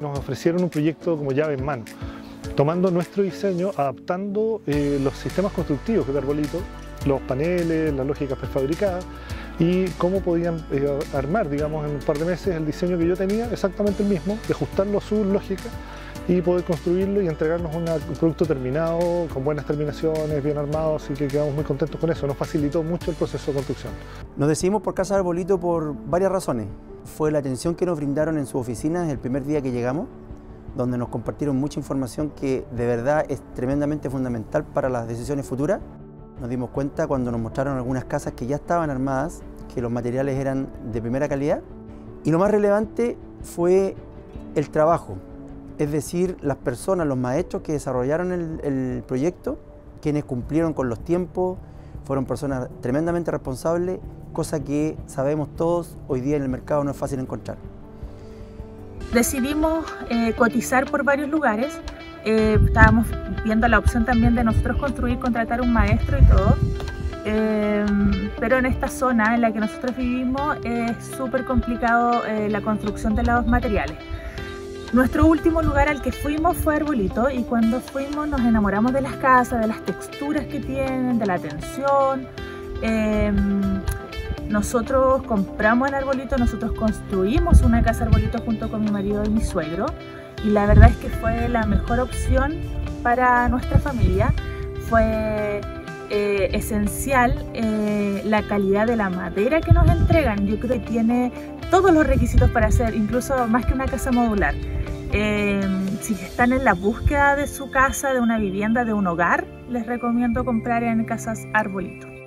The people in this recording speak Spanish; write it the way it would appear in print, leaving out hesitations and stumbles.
nos ofrecieron un proyecto como llave en mano, tomando nuestro diseño, adaptando los sistemas constructivos de Arbolito, los paneles, las lógicas prefabricadas y cómo podían armar, digamos, en un par de meses el diseño que yo tenía, exactamente el mismo, de ajustarlo a su lógica y poder construirlo y entregarnos un producto terminado, con buenas terminaciones, bien armado, así que quedamos muy contentos con eso, nos facilitó mucho el proceso de construcción. Nos decidimos por Casa Arbolito por varias razones. Fue la atención que nos brindaron en su oficina desde el primer día que llegamos, donde nos compartieron mucha información que de verdad es tremendamente fundamental para las decisiones futuras. Nos dimos cuenta cuando nos mostraron algunas casas que ya estaban armadas, que los materiales eran de primera calidad. Y lo más relevante fue el trabajo, es decir, las personas, los maestros que desarrollaron el proyecto, quienes cumplieron con los tiempos, fueron personas tremendamente responsables, cosa que sabemos todos hoy día en el mercado no es fácil encontrar. Decidimos cotizar por varios lugares. Estábamos viendo la opción también de nosotros construir, contratar un maestro y todo, pero en esta zona en la que nosotros vivimos es súper complicado la construcción de los materiales. Nuestro último lugar al que fuimos fue Arbolito, y cuando fuimos nos enamoramos de las casas, de las texturas que tienen, de la atención. Nosotros compramos en Arbolito, nosotros construimos una casa Arbolito junto con mi marido y mi suegro, y la verdad es que fue la mejor opción para nuestra familia. Fue esencial la calidad de la madera que nos entregan. Yo creo que tiene todos los requisitos para ser incluso más que una casa modular. Si están en la búsqueda de su casa, de una vivienda, de un hogar, les recomiendo comprar en Casas Arbolito.